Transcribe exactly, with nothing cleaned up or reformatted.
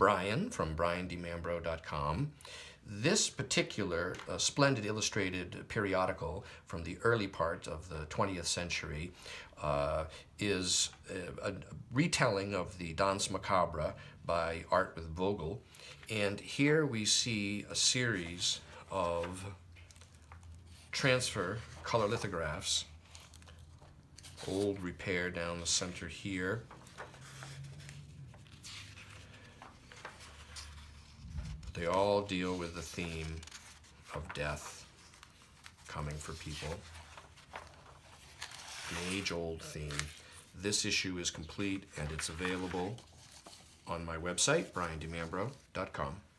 Brian from brian d mambro dot com. This particular uh, splendid illustrated periodical from the early part of the twentieth century uh, is a, a retelling of the Danse Macabre by Art with Vogel. And here we see a series of transfer color lithographs. Old repair down the center here. They all deal with the theme of death coming for people. An age-old theme. This issue is complete and it's available on my website, brian d mambro dot com.